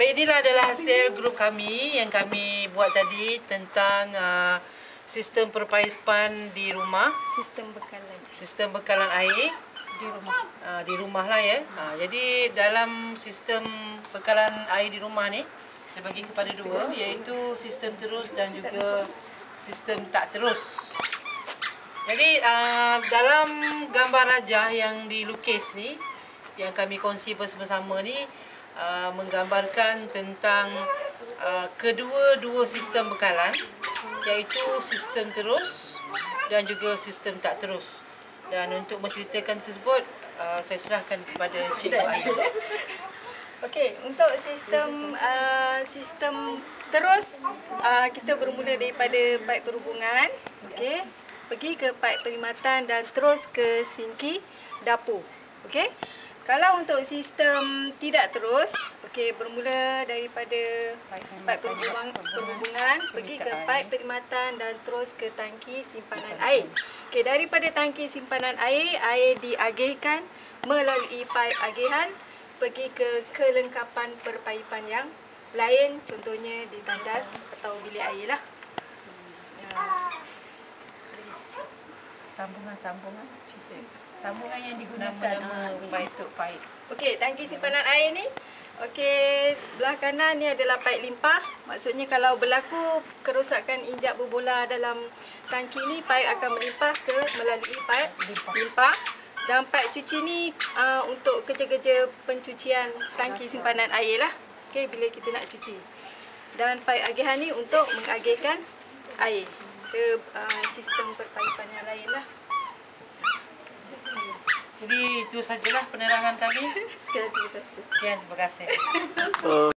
Baik, inilah adalah hasil grup kami yang kami buat tadi tentang sistem perpaipan di rumah. Sistem bekalan air di rumah lah ya. Jadi dalam sistem bekalan air di rumah ni saya bagi kepada dua, iaitu sistem terus dan juga sistem tak terus. Jadi dalam gambar rajah yang dilukis ni, yang kami kongsi bersama-sama ni, menggambarkan tentang kedua-dua sistem bekalan, iaitu sistem terus dan juga sistem tak terus. Dan untuk menceritakan tersebut, saya serahkan kepada Cikgu Ayu. Okey, untuk sistem terus, kita bermula daripada paip perhubungan, okey, pergi ke paip perkhidmatan dan terus ke sinki dapur. Okey. Kalau untuk sistem tidak terus, okey, bermula daripada paip perhubungan, pergi ke paip perkhidmatan dan terus ke tangki simpanan air. Okey, daripada tangki simpanan air, air diagihkan melalui paip agihan pergi ke kelengkapan perpaipan yang lain, contohnya di tandas atau bilik air lah. Sambungan yang digunakan paip. Okey, tangki simpanan air ni, okey, belah kanan ni adalah paip limpah. Maksudnya kalau berlaku kerosakan injap berbola dalam tangki ni, paip akan melimpah melalui paip limpah. Dan paip cuci ni untuk kerja-kerja pencucian tangki simpanan air lah. Okey, bila kita nak cuci. Dan paip agihan ni untuk mengagihkan air ke sistem perpaipan yang lain lah. Jadi itu sajalah penerangan kami. Sekian, terima kasih. Sekian, terima kasih.